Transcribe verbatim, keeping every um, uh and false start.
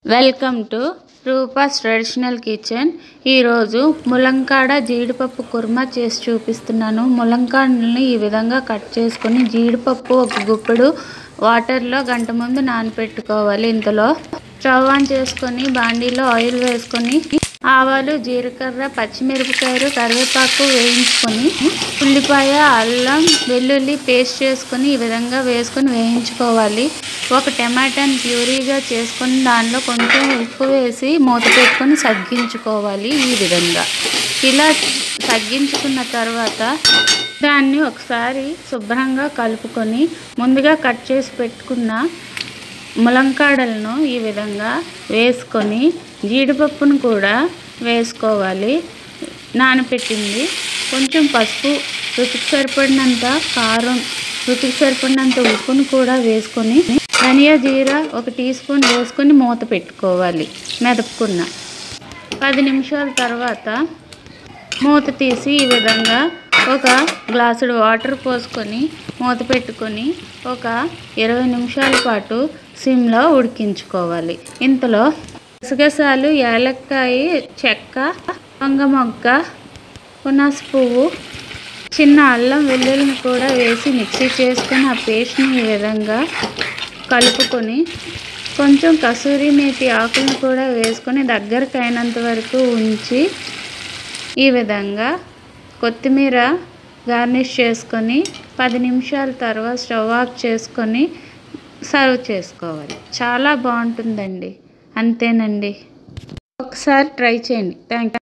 Welcome to Rupa's traditional kitchen. ఈరోజు ములంకాడ జీడిపప్పు కుర్మా చేసి చూపిస్తున్నాను. ములంకాడని ఈ విధంగా కట్ చేసుకొని జీడిపప్పు ఒక గుప్పెడు వాటర్లో గంట ముందు నానబెట్టుకోవాలి. ఇంతలో స్టవ్ ఆన్ చేసుకొని బాండీలో ఆయిల్ వేసుకొని ఆవాలు, జీలకర్ర, పచ్చిమిరపకాయలు, కరివేపాకు వేయించుకొని ఉల్లిపాయ, అల్లం, వెల్లుల్లి పేస్ట్ చేసుకొని ఈ విధంగా వేసుకొని వేయించుకోవాలి. ఒక టమాటాని ప్యూరీగా చేసుకొని దానిలో కొంచెం ఉప్పు వేసి మూత పెట్టుకొని సగ్గించుకోవాలి. ఈ విధంగా ఇలా సగ్గించుకున్న తర్వాత దాన్ని ఒకసారి శుభ్రంగా కలుపుకొని ముందుగా కట్ చేసి పెట్టుకున్న ములంకాడలను ఈ విధంగా వేసుకొని జీడిపప్పును కూడా వేసుకోవాలి. నానబెట్టింది కొంచెం పసుపు, రుచికి సరిపడినంత కారం, రుచికి సరిపడినంత ఉప్పును కూడా వేసుకొని ధనియా జీరా ఒక టీ స్పూన్ వేసుకొని మూత పెట్టుకోవాలి. మెదపుకున్న పది నిమిషాల తర్వాత మూత తీసి ఈ విధంగా ఒక గ్లాసుడు వాటర్ పోసుకొని మూత పెట్టుకొని ఒక ఇరవై నిమిషాల పాటు సిమ్లో ఉడికించుకోవాలి. ఇంతలో గసగసాలు, యాలక్కాయ, చెక్క, వంగ మొగ్గ, పునాస పువ్వు, చిన్న అల్లం వెల్లుల్లిని కూడా వేసి మిక్సీ చేసుకొని ఆ పేస్ట్ని ఈ విధంగా కలుపుకొని కొంచెం కసూరి మేతి ఆకులను కూడా వేసుకొని దగ్గరకు అయినంత వరకు ఉంచి ఈ విధంగా కొత్తిమీర గార్నిష్ చేసుకొని పది నిమిషాల తర్వాత స్టవ్ ఆఫ్ చేసుకొని సర్వ్ చేసుకోవాలి. చాలా బాగుంటుందండి. అంతేనండి, ఒకసారి ట్రై చేయండి. Thank you.